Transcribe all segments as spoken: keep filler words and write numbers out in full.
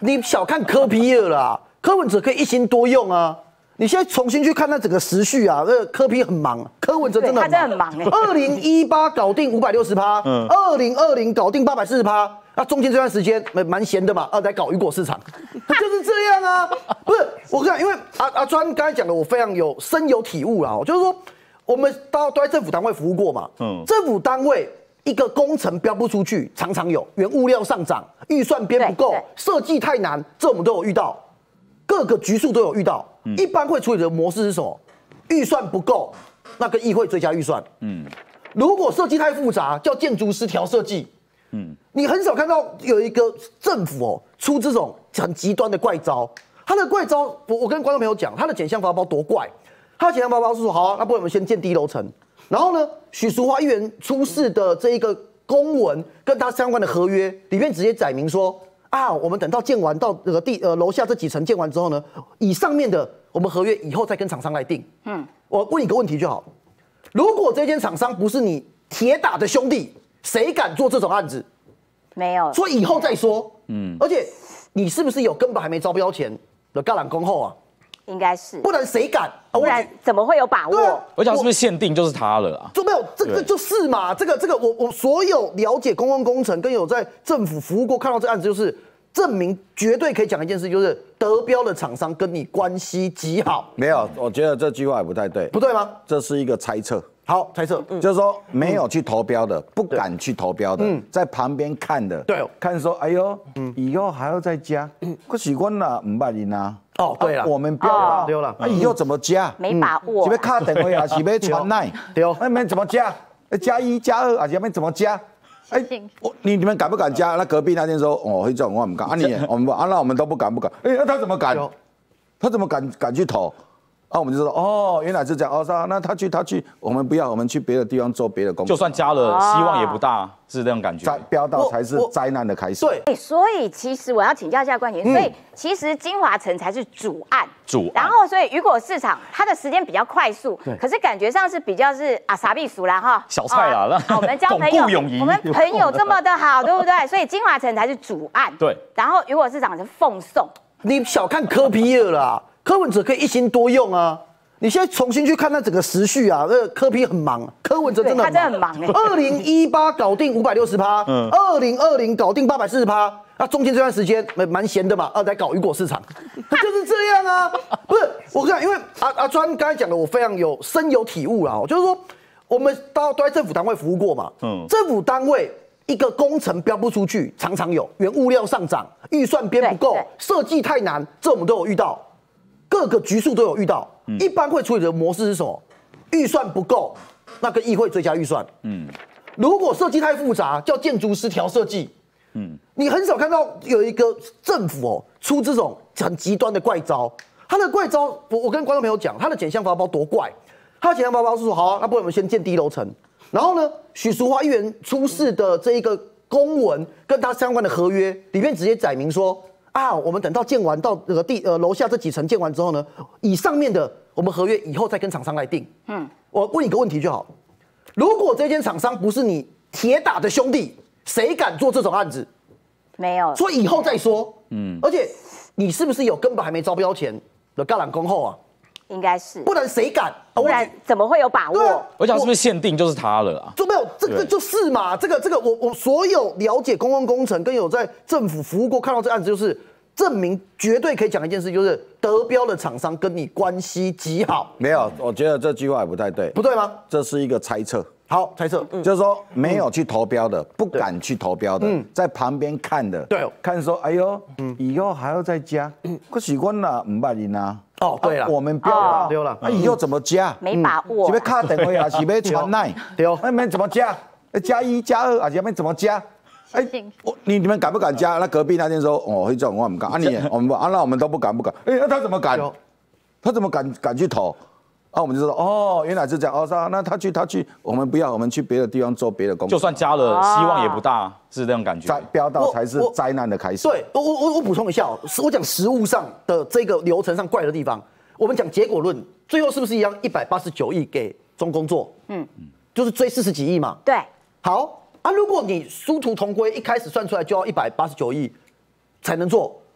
你小看柯 P 了啦，柯文哲可以一心多用啊。你现在重新去看那整个时序啊，那柯 P 很忙，柯文哲真的他真的很忙哎。 二零一八搞定五百六十趴，嗯，二零二零搞定八百四十趴，那中间这段时间蛮蛮闲的嘛，啊，来搞雨果市场，就是这样啊。不是，我跟你讲，因为阿阿川刚才讲的，我非常有深有体悟啦，就是说我们都都在政府单位服务过嘛，嗯，政府单位。一个工程标不出去，常常有原物料上涨、预算编不够、设计太难，这我们都有遇到，各个局处都有遇到。嗯、一般会处理的模式是什么？预算不够，那跟议会追加预算。嗯，如果设计太复杂，叫建筑师调设计。嗯，你很少看到有一个政府哦出这种很极端的怪招。他的怪招，我我跟观众朋友讲，他的减项发包多怪。他的减项发包是说，好、啊，那不然我们先建第一楼层。然后呢，许淑华议员出示的这一个公文跟他相关的合约里面直接载明说啊，我们等到建完到那个地呃楼下这几层建完之后呢，以上面的我们合约以后再跟厂商来定。嗯，我问你个问题就好，如果这间厂商不是你铁打的兄弟，谁敢做这种案子？ 没有， 所以以后再说。嗯，而且你是不是有根本还没招标前的橄榄恭候啊？ 应该是， 不然谁敢？ 不然怎么会有把握？ 而且是不是限定就是他了啊？ 就没有这个就是嘛，这个这个我我所有了解公共工程跟有在政府服务过看到这案子，就是证明绝对可以讲一件事，就是得标的厂商跟你关系极好。 没有，我觉得这句话也不太对， 不对吗？ 这是一个猜测。 好，猜测，嗯、 就是说没有去投标的，不敢去投标的，嗯、在旁边看的， 对， 看说，哎呦，嗯、以后还要再加，可是我啦，唔捌你啊。 哦，对了， 我们标了， 丢了， 那以后怎么加？ 没把握， 是要卡电话啊，是要传赖， 丢， 那们怎么加？加一加二啊，下面怎么加？哎，我你你们敢不敢加？那隔壁那天说，哦，这种我们敢，啊你我们啊那我们都不敢不敢，哎，那他怎么敢？他怎么敢敢去投？啊，我们就说哦，原来是这样哦，是啊，那他去他去，我们不要，我们去别的地方做别的工作。 就算加了，希望也不大，是这种感觉。 灾飙到才是灾难的开始。 对， 所以其实我要请教一下冠廷，所以其实金华城才是主案， 主案。 然后所以雨果市场它的时间比较快速，可是感觉上是比较是啊傻逼熟啦哈， 小菜啦， 我们交朋友，我们朋友这么的好，对不对？所以金华城才是主案， 对。 然后雨果市场是奉送。 你小看柯 P 了啦，柯文哲可以一心多用啊。你现在重新去看那整个时序啊，那柯 P 很忙，柯文哲真的他真的很忙哎。 二零一八搞定五百六十趴，嗯，二零二零搞定八百四十趴，那中间这段时间蛮蛮闲的嘛，啊，来搞雨果市场，就是这样啊。不是，我跟你讲，因为阿阿川刚才讲的，我非常有深有体悟啦，就是说我们都都在政府单位服务过嘛，嗯，政府单位一个工程标不出去，常常有原物料上涨、预算编不够、设计太难，这我们都有遇到。各个局处都有遇到，嗯、一般会处理的模式是什么？预算不够，那跟议会追加预算。嗯，如果设计太复杂，叫建筑师调设计。嗯，你很少看到有一个政府哦出这种很极端的怪招。他的怪招，我我跟观众朋友讲，他的减项发包多怪。他的减项发包是说，好、啊，那不然我们先建第一楼层。然后呢，许淑华议员出示的这一个公文跟他相关的合约里面直接载明说。啊，我们等到建完到那个地呃楼下这几层建完之后呢，以上面的我们合约以后再跟厂商来定。嗯，我问你个问题就好，如果这间厂商不是你铁打的兄弟，谁敢做这种案子？ 没有， 所以以后再说。嗯，而且你是不是有根本还没招标前的橄榄恭候啊？ 应该是， 不然谁敢？ 不然怎么会有把握？ 而且是不是限定就是他了啊？ 就没有这个就是嘛，这个这个我我所有了解公共工程跟有在政府服务过看到这案子，就是证明绝对可以讲一件事，就是得标的厂商跟你关系极好。 没有，我觉得这句话也不太对， 不对吗？ 这是一个猜测。 好，猜测， 嗯、就是说没有去投标的，不敢去投标的，嗯、在旁边看的， 对， 看说，哎呦，嗯、以后还要再加，可是我啦，唔捌你啊。 哦，对了、 啊，我们标了， 丢了， 那以后怎么加？ 没把握， 是要卡电话啊，是要传赖， 丢， 那们怎么加？加一加二啊，下面怎么加？哎，我你你们敢不敢加？那隔壁那天说，哦，这种我们敢，啊你我们啊那我们都不敢不敢，哎，那他怎么敢？他怎么敢敢去投？啊，我们就说，哦，原来是这样，哦，是啊，那他去他去，我们不要，我们去别的地方做别的工作。 就算加了，希望也不大，是这种感觉。 灾飙到才是灾难的开始。 对，我我我补充一下哦，我讲实务上的这个流程上怪的地方，我们讲结果论，最后是不是一样？一百八十九亿给中工做，嗯，就是追四十几亿嘛。 对， 好啊，如果你殊途同归，一开始算出来就要一百八十九亿才能做，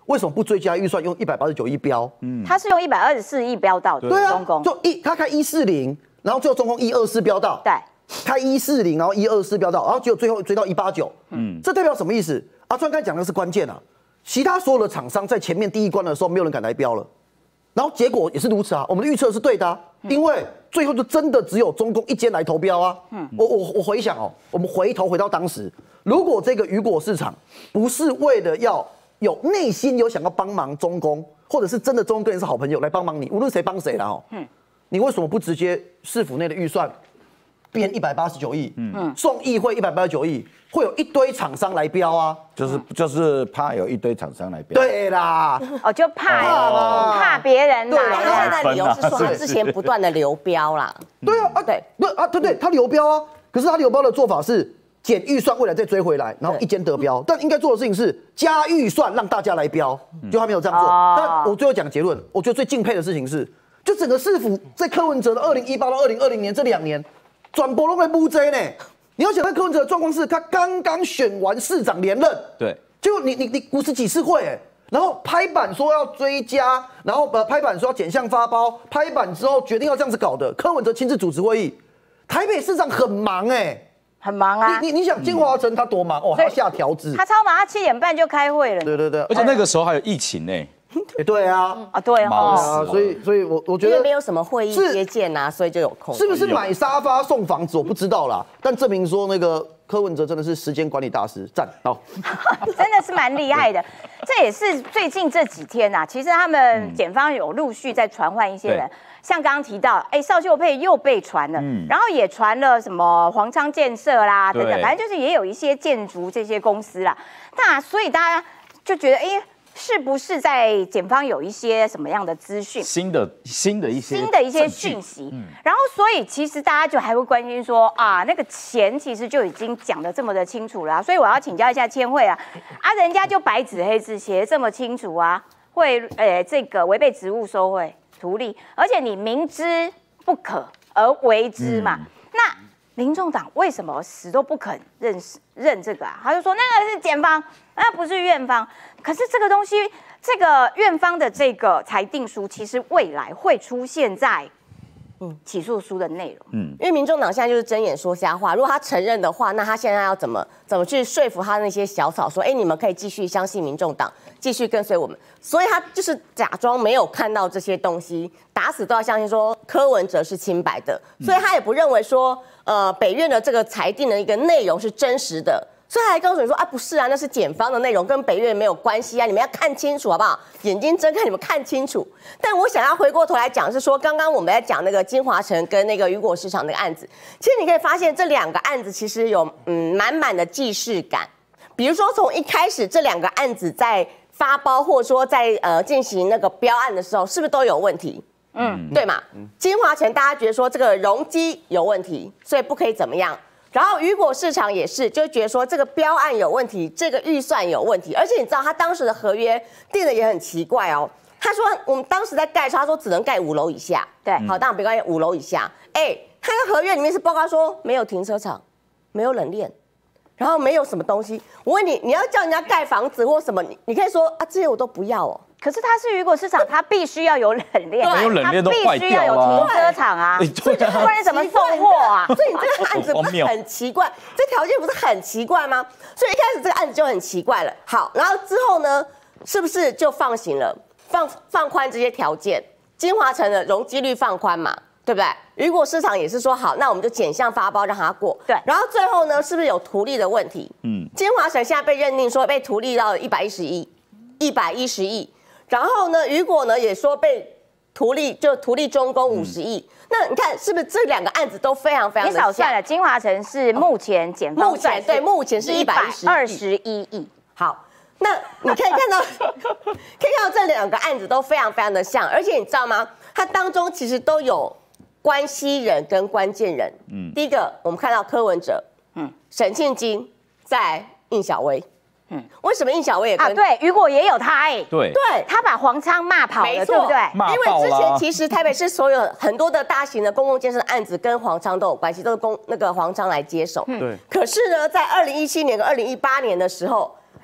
为什么不追加预算用一百八十九亿标？ 嗯，他是用一百二十四亿标到的， 对啊， 中共就一他开一四零，然后最后中共一二四标到， 对， 开一四零，然后一二四标到，然后结果最后追到一八九，嗯，这代表什么意思？阿川刚才讲的是关键啊，其他所有的厂商在前面第一关的时候，没有人敢来标了，然后结果也是如此啊，我们的预测是对的、啊，因为最后就真的只有中共一间来投标啊。嗯，我我我回想哦，我们回头回到当时，如果这个雨果市场不是为了要有内心有想要帮忙中共，或者是真的中共跟人是好朋友来帮忙你，无论谁帮谁啦哦，嗯，你为什么不直接市府内的预算编一百八十九亿，嗯，送议会一百八十九亿，会有一堆厂商来标啊， 就是就是怕有一堆厂商来标。 对啦， 哦，就怕怕别人对拿。 他现在理由是说他之前不断的流标啦。 对啊，啊对， 不啊，对对，他流标啊，可是他流标的做法是减预算，未来再追回来，然后一间得标。但应该做的事情是加预算，让大家来标，就他没有这样做。但我最后讲结论，我觉得最敬佩的事情是，就整个市府在柯文哲的二零一八到二零二零年这两年，转播都在布这呢。你要想，在柯文哲的状况是，他刚刚选完市长连任， 对， 结果你你你五十几次会哎，然后拍板说要追加，然后呃拍板说要减项发包，拍板之后决定要这样子搞的，柯文哲亲自主持会议，台北市长很忙哎。 很忙啊！ 你你你想金华城他多忙哦，他要下条子， 他超忙，他七点半就开会了。 对对对， 而且那个时候还有疫情呢。 哎对啊， 啊对忙死哦， 了所以所以我我觉得因为没有什么会议接见啊，所以就有空。 是不是买沙发送房子我不知道啦，但证明说那个柯文哲真的是时间管理大师，赞好。 真的是蛮厉害的。这也是最近这几天呐、啊，其实他们检方有陆续在传唤一些人。像刚刚提到，哎，邵秀佩又被传了，嗯、然后也传了什么黄昌建设啦等等，反正就是也有一些建筑这些公司啦。那所以大家就觉得，哎，是不是在检方有一些什么样的资讯？ 新的新的一些新的一些讯息，嗯、然后所以其实大家就还会关心说啊，那个钱其实就已经讲得这么的清楚了、啊，所以我要请教一下千惠啊，啊，人家就白纸黑字写得这么清楚啊，会呃这个违背职务收贿。图利，而且你明知不可而为之嘛，嗯、那民众党为什么死都不肯认识认这个啊？他就说那个是检方，那不是院方。可是这个东西，这个院方的这个裁定书，其实未来会出现在嗯起诉书的内容。嗯， 因为民众党现在就是睁眼说瞎话。如果他承认的话，那他现在要怎么怎么去说服他那些小草说，哎，你们可以继续相信民众党，继续跟随我们。所以他就是假装没有看到这些东西，打死都要相信说柯文哲是清白的，所以他也不认为说，呃，北院的这个裁定的一个内容是真实的，所以他还告诉你说啊，不是啊，那是检方的内容，跟北院没有关系啊，你们要看清楚好不好？眼睛睁开，你们看清楚。但我想要回过头来讲，是说刚刚我们在讲那个金华城跟那个雨果市场那个案子，其实你可以发现这两个案子其实有嗯满满的既视感，比如说从一开始这两个案子在发包或者说在呃进行那个标案的时候，是不是都有问题？嗯，对嘛？金华城大家觉得说这个容积有问题，所以不可以怎么样。然后雨果市场也是，就觉得说这个标案有问题，这个预算有问题，而且你知道他当时的合约定的也很奇怪哦。他说我们当时在盖的时候，他说只能盖五楼以下， 对， 好，当然别关系，五楼以下。哎，他的合约里面是报告说没有停车场，没有冷链。然后没有什么东西，我问你，你要叫人家盖房子或什么，你你可以说啊，这些我都不要哦。 可是它是雨果市场，它必须要有冷链， 没有冷链都坏掉啊， 它必须要有停车场啊，所以不然怎么送货啊？ 所以你这个案子不是很奇怪，这条件不是很奇怪吗？所以一开始这个案子就很奇怪了。好，然后之后呢，是不是就放行了，放放宽这些条件？金华城的容积率放宽嘛？对不对？雨果市场也是说好，那我们就减项发包让它过。 对， 然后最后呢，是不是有图利的问题？嗯，金华城现在被认定说被图利到一百一十亿，一百一十亿。然后呢，雨果呢也说被图利，就图利中公五十亿。嗯、那你看是不是这两个案子都非常非常的像？ 你少算了，金华城是目前检方目前对目前是一百二十一亿。 好，那你可以看到，可以看到这两个案子都非常非常的像，而且你知道吗？它当中其实都有关系人跟关键人，嗯，第一个我们看到柯文哲，嗯，沈庆金，在应小薇，嗯，为什么应小薇也跟啊？对，雨果也有他哎、欸， 对， 对， 他把黄昌骂跑了， 没错对不对？ 因为之前其实台北市所有很多的大型的公共建设案子跟黄昌都有关系，都是公那个黄昌来接手， 对。 可是呢，在二零一七年跟二零一八年的时候，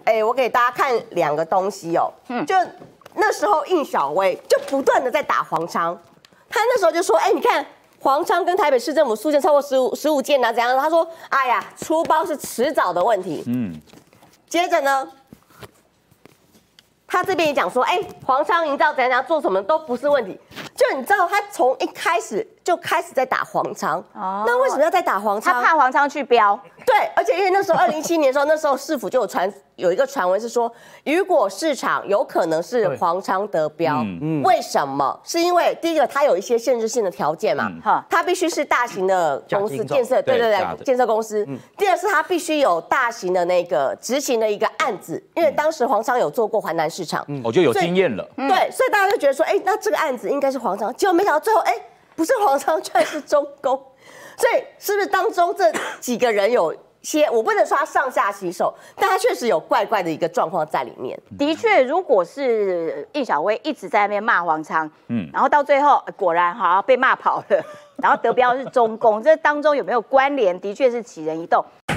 哎，我给大家看两个东西哦，嗯，就那时候应小薇就不断的在打黄昌，他那时候就说，哎，你看黄昌跟台北市政府诉件超过十五十五件啊，怎样？他说，哎呀，出包是迟早的问题，嗯，接着呢。他这边也讲说，哎、欸，黄昌营造怎样怎样做什么都不是问题。就你知道，他从一开始就开始在打黄昌。哦。那为什么要在打黄昌？ 他怕黄昌去标。 对，而且因为那时候二零一七年的时候，那时候市府就有传有一个传闻是说，雨果市场有可能是黄昌得标。嗯。为什么？是因为第一个，它有一些限制性的条件嘛。嗯。它必须是大型的公司建设，对对对，建设公司。嗯。第二是它必须有大型的那个执行的一个案子，因为当时黄昌有做过环南市场， 嗯，我就有经验了。 对，所以大家就觉得说，哎、欸，那这个案子应该是黄昌，结果没想到最后，哎、欸，不是黄昌，居然是中工。所以是不是当中这几个人有些，我不能说他上下其手，但他确实有怪怪的一个状况在里面。 的确，如果是应小薇一直在那边骂黄昌，嗯，然后到最后果然好被骂跑了，然后得标是中工，这当中有没有关联？的确是起人一动。